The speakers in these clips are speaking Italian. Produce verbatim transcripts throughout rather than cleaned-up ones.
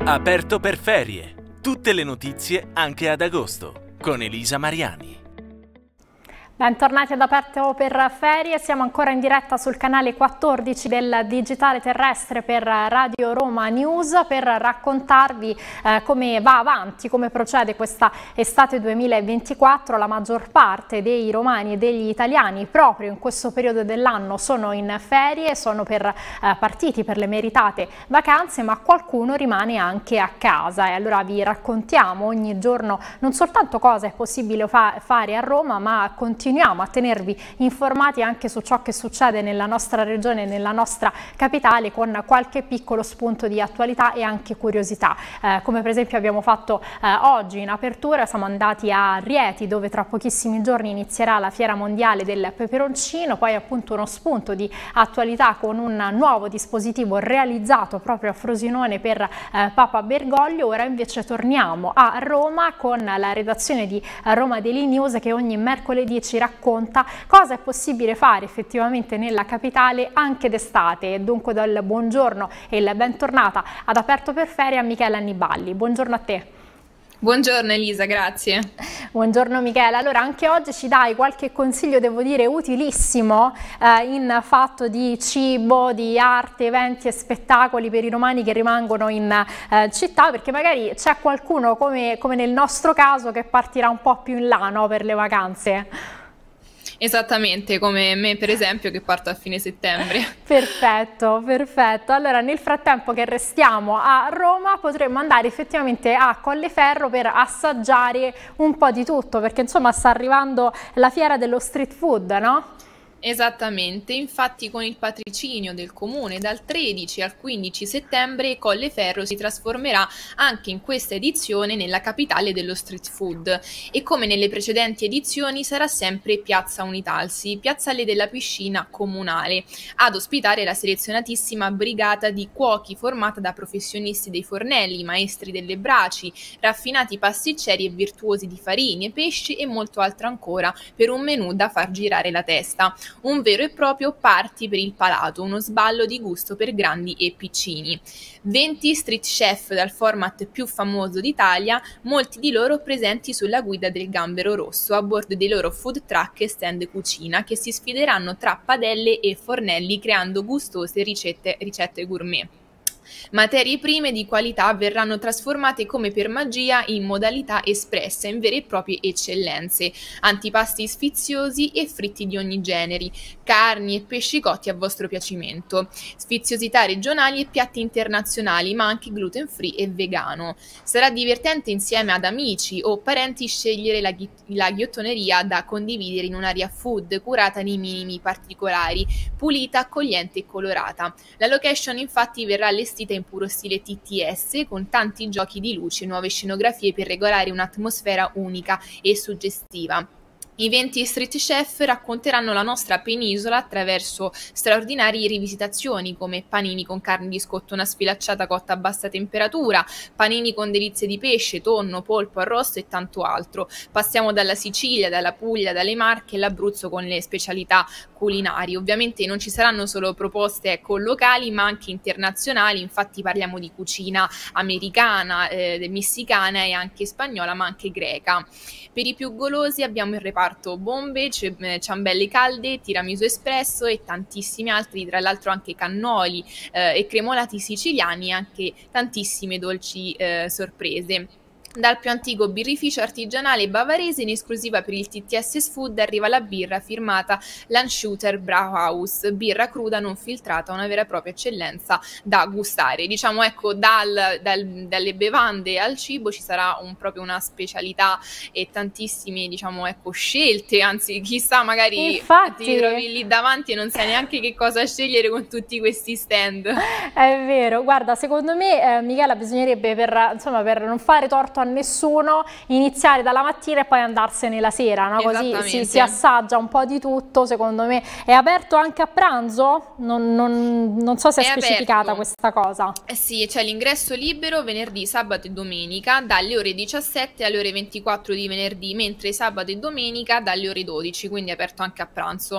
Aperto per ferie. Tutte le notizie anche ad agosto con Elisa Mariani. Bentornati ad Aperto per Ferie, siamo ancora in diretta sul canale quattordici del Digitale Terrestre per Radio Roma News per raccontarvi eh, come va avanti, come procede questa estate duemilaventiquattro. La maggior parte dei romani e degli italiani proprio in questo periodo dell'anno sono in ferie, sono per, eh, partiti per le meritate vacanze, ma qualcuno rimane anche a casa e allora vi raccontiamo ogni giorno non soltanto cosa è possibile fa fare a Roma, ma continuiamo Continuiamo a tenervi informati anche su ciò che succede nella nostra regione, nella nostra capitale, con qualche piccolo spunto di attualità e anche curiosità. Eh, come per esempio abbiamo fatto eh, oggi in apertura, siamo andati a Rieti dove tra pochissimi giorni inizierà la fiera mondiale del peperoncino, poi appunto uno spunto di attualità con un nuovo dispositivo realizzato proprio a Frosinone per eh, Papa Bergoglio. Ora invece torniamo a Roma con la redazione di Roma Daily News che ogni mercoledì ci racconta cosa è possibile fare effettivamente nella capitale anche d'estate. Dunque do il buongiorno e il bentornata ad Aperto per Ferie a Michela Anniballi. Buongiorno a te. Buongiorno Elisa, grazie. Buongiorno Michela. Allora anche oggi ci dai qualche consiglio, devo dire utilissimo, eh, in fatto di cibo, di arte, eventi e spettacoli per i romani che rimangono in eh, città, perché magari c'è qualcuno come, come nel nostro caso che partirà un po' più in là, no, per le vacanze. Esattamente, come me per esempio che parto a fine settembre. Perfetto, perfetto. Allora nel frattempo che restiamo a Roma potremmo andare effettivamente a Colleferro per assaggiare un po' di tutto, perché insomma sta arrivando la fiera dello street food, no? Esattamente, infatti con il patrocinio del comune dal tredici al quindici settembre Colleferro si trasformerà anche in questa edizione nella capitale dello street food e come nelle precedenti edizioni sarà sempre Piazza Unitalsi, piazzale della piscina comunale, ad ospitare la selezionatissima brigata di cuochi formata da professionisti dei fornelli, maestri delle braci, raffinati pasticceri e virtuosi di farine, pesci e molto altro ancora per un menù da far girare la testa. Un vero e proprio party per il palato, uno sballo di gusto per grandi e piccini. venti street chef dal format più famoso d'Italia, molti di loro presenti sulla guida del Gambero Rosso a bordo dei loro food truck e stand cucina che si sfideranno tra padelle e fornelli creando gustose ricette, ricette gourmet. Materie prime di qualità verranno trasformate come per magia in modalità espressa, in vere e proprie eccellenze, antipasti sfiziosi e fritti di ogni genere, carni e pesci cotti a vostro piacimento, sfiziosità regionali e piatti internazionali, ma anche gluten free e vegano. Sarà divertente insieme ad amici o parenti scegliere la, ghi la ghiottoneria da condividere in un'area food curata nei minimi particolari, pulita, accogliente e colorata. La location infatti verrà allestita in puro stile T T S con tanti giochi di luce e nuove scenografie per regolare un'atmosfera unica e suggestiva. I venti street chef racconteranno la nostra penisola attraverso straordinarie rivisitazioni come panini con carne di scotto, una sfilacciata cotta a bassa temperatura, panini con delizie di pesce, tonno, polpo, arrosto e tanto altro. Passiamo dalla Sicilia, dalla Puglia, dalle Marche e l'Abruzzo con le specialità culinarie. Ovviamente non ci saranno solo proposte ecco, locali ma anche internazionali, infatti parliamo di cucina americana, eh, messicana e anche spagnola ma anche greca. Per i più golosi abbiamo il reparto bombe, ciambelle calde, tiramisù espresso e tantissimi altri, tra l'altro anche cannoli eh, e cremolati siciliani e anche tantissime dolci eh, sorprese. Dal più antico birrificio artigianale bavarese in esclusiva per il T T S Food arriva la birra firmata Landshooter Brauhaus, birra cruda non filtrata, una vera e propria eccellenza da gustare. Diciamo ecco dal, dal, dalle bevande al cibo ci sarà un, proprio una specialità e tantissime diciamo ecco scelte, anzi chissà magari Infatti, ti trovi lì davanti e non sai neanche che cosa scegliere con tutti questi stand. È vero, guarda secondo me eh, Michela bisognerebbe per, insomma, per non fare torto a nessuno iniziare dalla mattina e poi andarsene la sera, no? Così si, si assaggia un po' di tutto. Secondo me è aperto anche a pranzo? Non, non, non so se è, è specificata aperto. Questa cosa. Eh sì, c'è l'ingresso libero venerdì, sabato e domenica dalle ore diciassette alle ore ventiquattro di venerdì, mentre sabato e domenica dalle ore dodici, quindi è aperto anche a pranzo.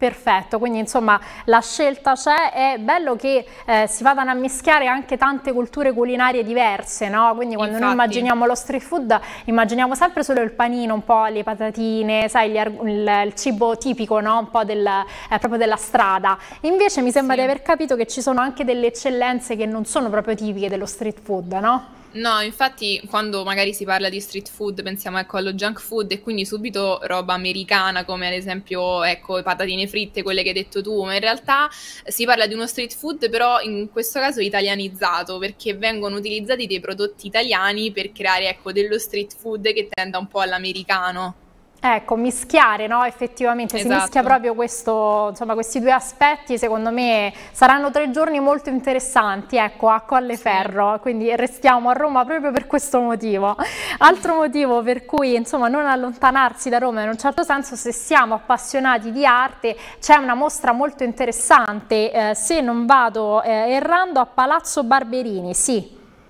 perfetto, quindi insomma la scelta c'è, è bello che eh, si vadano a mischiare anche tante culture culinarie diverse, no? Quindi quando Infatti. noi immaginiamo lo street food immaginiamo sempre solo il panino, un po' le patatine, sai, gli il, il cibo tipico, no? Un po' del, eh, proprio della strada. Invece mi sembra Sì. di aver capito che ci sono anche delle eccellenze che non sono proprio tipiche dello street food, no? No, infatti quando magari si parla di street food pensiamo ecco allo junk food e quindi subito roba americana come ad esempio ecco patatine fritte, quelle che hai detto tu, ma in realtà si parla di uno street food però in questo caso italianizzato perché vengono utilizzati dei prodotti italiani per creare ecco dello street food che tenda un po' all'americano. Ecco, mischiare, no? Effettivamente Esatto. si mischia proprio questo, insomma, questi due aspetti, secondo me saranno tre giorni molto interessanti, ecco, a Colleferro, quindi restiamo a Roma proprio per questo motivo. Altro motivo per cui, insomma, non allontanarsi da Roma in un certo senso, se siamo appassionati di arte, c'è una mostra molto interessante, eh, se non vado eh, errando, a Palazzo Barberini, sì.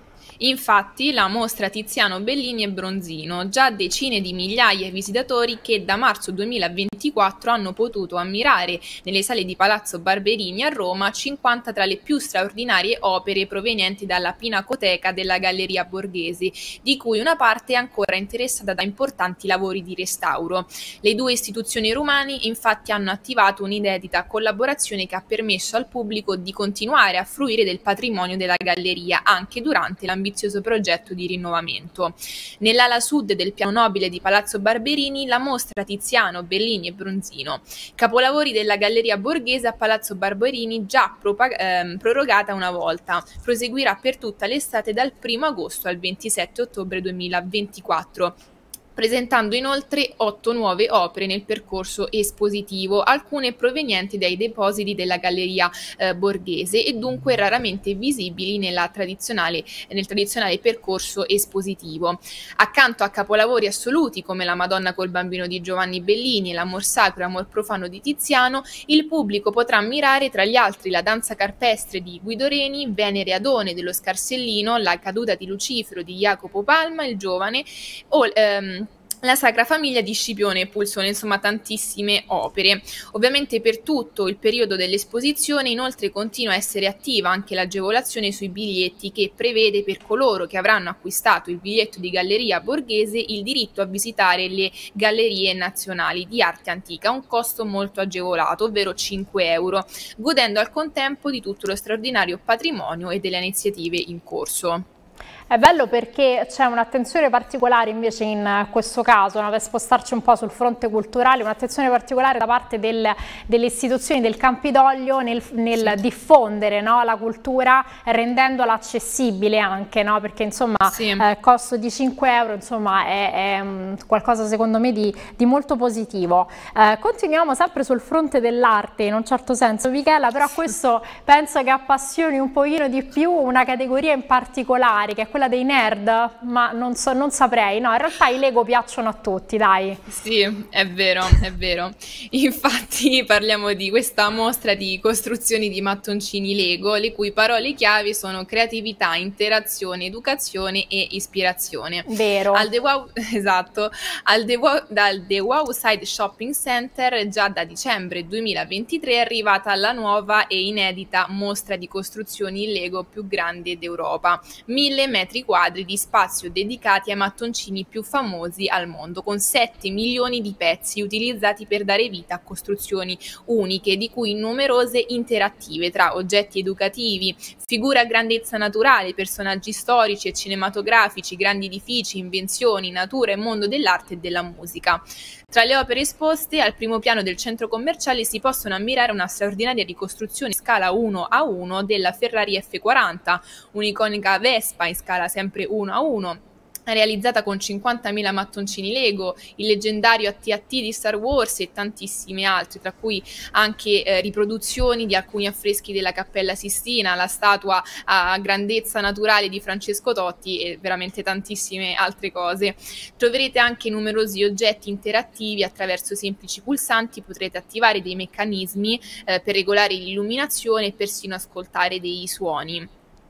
Infatti la mostra Tiziano, Bellini e Bronzino, già decine di migliaia di visitatori che da marzo duemilaventiquattro hanno potuto ammirare nelle sale di Palazzo Barberini a Roma cinquanta tra le più straordinarie opere provenienti dalla Pinacoteca della Galleria Borghese, di cui una parte è ancora interessata da importanti lavori di restauro. Le due istituzioni romane infatti hanno attivato un'inedita collaborazione che ha permesso al pubblico di continuare a fruire del patrimonio della galleria anche durante l'ambizioso progetto di rinnovamento. Nell'ala sud del piano nobile di Palazzo Barberini la mostra Tiziano, Bellini e Bronzino, capolavori della Galleria Borghese a Palazzo Barberini, già ehm, prorogata una volta, proseguirà per tutta l'estate dal primo agosto al ventisette ottobre duemilaventiquattro. Presentando inoltre otto nuove opere nel percorso espositivo, alcune provenienti dai depositi della Galleria eh, Borghese e dunque raramente visibili nella tradizionale, nel tradizionale percorso espositivo. Accanto a capolavori assoluti come la Madonna col Bambino di Giovanni Bellini e l'Amor Sacro e Amor Profano di Tiziano, il pubblico potrà ammirare tra gli altri la danza carpestre di Guido Reni, Venere Adone dello Scarsellino, la caduta di Lucifero di Jacopo Palma il Giovane o ehm, la Sacra Famiglia di Scipione e Pulsone, insomma tantissime opere. Ovviamente per tutto il periodo dell'esposizione inoltre continua a essere attiva anche l'agevolazione sui biglietti che prevede per coloro che avranno acquistato il biglietto di Galleria Borghese il diritto a visitare le gallerie nazionali di arte antica a un costo molto agevolato, ovvero cinque euro, godendo al contempo di tutto lo straordinario patrimonio e delle iniziative in corso. È bello perché c'è un'attenzione particolare invece in questo caso, no, per spostarci un po' sul fronte culturale, un'attenzione particolare da parte del, delle istituzioni del Campidoglio nel, nel sì. diffondere, no, la cultura rendendola accessibile anche, no, perché insomma sì. eh, costo di cinque euro insomma è, è um, qualcosa secondo me di, di molto positivo. Eh, continuiamo sempre sul fronte dell'arte in un certo senso, Michela, però questo penso che appassioni un pochino di più una categoria in particolare che è quella dei nerd, ma non, so, non saprei, no, in realtà i Lego piacciono a tutti, dai. Sì, è vero, è vero. Infatti parliamo di questa mostra di costruzioni di mattoncini Lego, le cui parole chiave sono creatività, interazione, educazione e ispirazione. Vero. Al The Wow, esatto, al The Wow, dal The Wow Side Shopping Center già da dicembre duemilaventitré è arrivata la nuova e inedita mostra di costruzioni Lego più grande d'Europa. Mille metri quadri di spazio dedicati ai mattoncini più famosi al mondo, con sette milioni di pezzi utilizzati per dare vita a costruzioni uniche, di cui numerose interattive tra oggetti educativi, figure a grandezza naturale, personaggi storici e cinematografici, grandi edifici, invenzioni, natura e mondo dell'arte e della musica. Tra le opere esposte al primo piano del centro commerciale si possono ammirare una straordinaria ricostruzione in scala uno a uno della Ferrari F quaranta, un'iconica Vespa in scala sempre uno a uno, realizzata con cinquantamila mattoncini Lego, il leggendario A T A T di Star Wars e tantissime altre, tra cui anche eh, riproduzioni di alcuni affreschi della Cappella Sistina, la statua a grandezza naturale di Francesco Totti e veramente tantissime altre cose. Troverete anche numerosi oggetti interattivi attraverso semplici pulsanti, potrete attivare dei meccanismi eh, per regolare l'illuminazione e persino ascoltare dei suoni.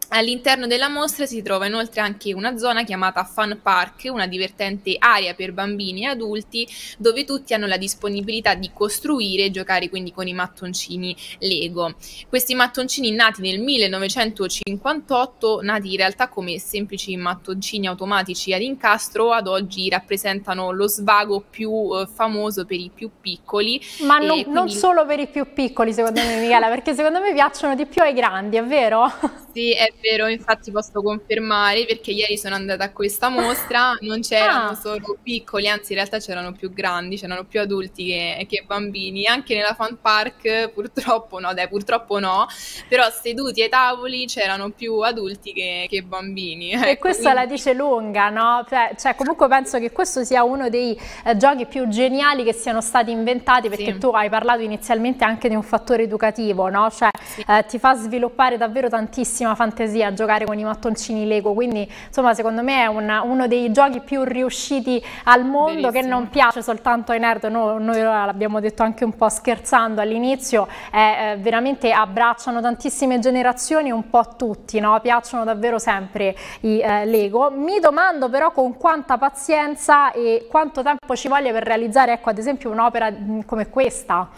All'interno della mostra si trova inoltre anche una zona chiamata Fun Park, una divertente area per bambini e adulti dove tutti hanno la disponibilità di costruire e giocare quindi con i mattoncini Lego. Questi mattoncini nati nel millenovecentocinquantotto, nati in realtà come semplici mattoncini automatici ad incastro, ad oggi rappresentano lo svago più eh, famoso per i più piccoli. Ma non, quindi... non solo per i più piccoli secondo me, Michela, perché secondo me piacciono di più ai grandi, è vero? Sì, è vero, infatti posso confermare perché ieri sono andata a questa mostra, non c'erano Ah. solo piccoli, anzi in realtà c'erano più grandi, c'erano più adulti che, che bambini. Anche nella Fun Park purtroppo no, dai, purtroppo no, però seduti ai tavoli c'erano più adulti che, che bambini. E Ecco, questa quindi... la dice lunga, no? Cioè, cioè, comunque penso che questo sia uno dei eh, giochi più geniali che siano stati inventati, perché Sì. tu hai parlato inizialmente anche di un fattore educativo, no? Cioè Sì. eh, ti fa sviluppare davvero tantissima fantasia a giocare con i mattoncini Lego, quindi insomma secondo me è una, uno dei giochi più riusciti al mondo. Verissimo. Che non piace soltanto ai nerd, no, noi l'abbiamo detto anche un po' scherzando all'inizio, eh, eh, veramente abbracciano tantissime generazioni, un po' tutti, no? Piacciono davvero sempre i eh, Lego. Mi domando però con quanta pazienza e quanto tempo ci voglia per realizzare, ecco, ad esempio un'opera come questa.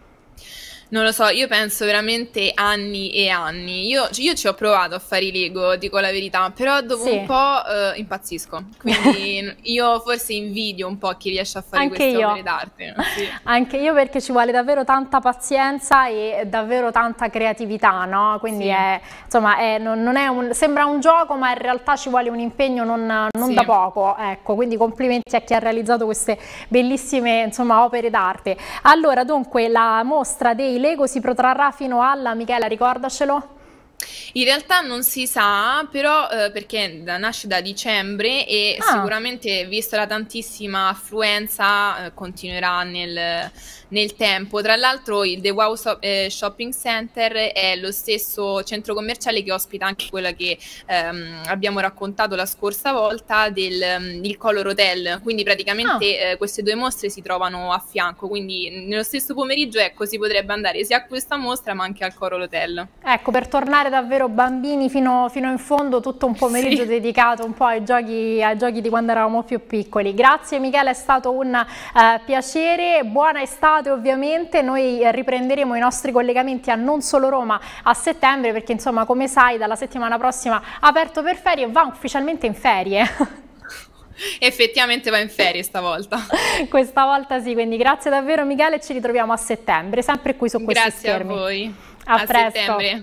Non lo so, io penso veramente anni e anni. Io, io ci ho provato a fare i Lego, dico la verità, però dopo Sì. un po' eh, impazzisco. Quindi io forse invidio un po' chi riesce a fare Anche queste io. opere d'arte. Sì. Anche io, perché ci vuole davvero tanta pazienza e davvero tanta creatività, no? Quindi Sì. è, insomma, è, non, non è un, sembra un gioco, ma in realtà ci vuole un impegno non, non Sì. da poco, ecco. Quindi complimenti a chi ha realizzato queste bellissime, insomma, opere d'arte. Allora, dunque, la mostra dei Lego si protrarrà fino alla, Michela, ricordacelo? In realtà non si sa, però eh, perché da- nasce da dicembre e Ah. sicuramente, vista la tantissima affluenza, eh, continuerà nel, nel tempo. Tra l'altro il The Wow So- eh, Shopping Center è lo stesso centro commerciale che ospita anche quella che ehm, abbiamo raccontato la scorsa volta, del um, il Color Hotel, quindi praticamente eh, queste due mostre si trovano a fianco, quindi nello stesso pomeriggio, ecco, si potrebbe andare sia a questa mostra ma anche al Color Hotel. Ecco, per tornare davvero bambini fino, fino in fondo, tutto un pomeriggio Sì. dedicato un po' ai giochi, ai giochi di quando eravamo più piccoli. Grazie Michela, è stato un eh, piacere, buona estate ovviamente. Noi eh, riprenderemo i nostri collegamenti a Non Solo Roma a settembre, perché insomma, come sai, dalla settimana prossima Aperto per Ferie va ufficialmente in ferie. Effettivamente va in ferie stavolta. Questa volta sì, quindi grazie davvero Michela e ci ritroviamo a settembre, sempre qui su questi Grazie schermi. a voi. A, A presto. settembre.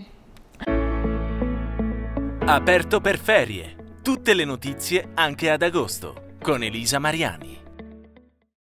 Aperto per Ferie. Tutte le notizie anche ad agosto con Elisa Mariani.